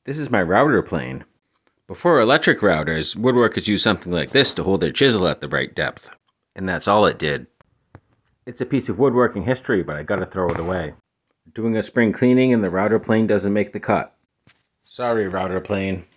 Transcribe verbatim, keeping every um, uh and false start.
This is my router plane. Before electric routers, woodworkers used something like this to hold their chisel at the right depth. And that's all it did. It's a piece of woodworking history, but I gotta throw it away. Doing a spring cleaning and the router plane doesn't make the cut. Sorry, router plane.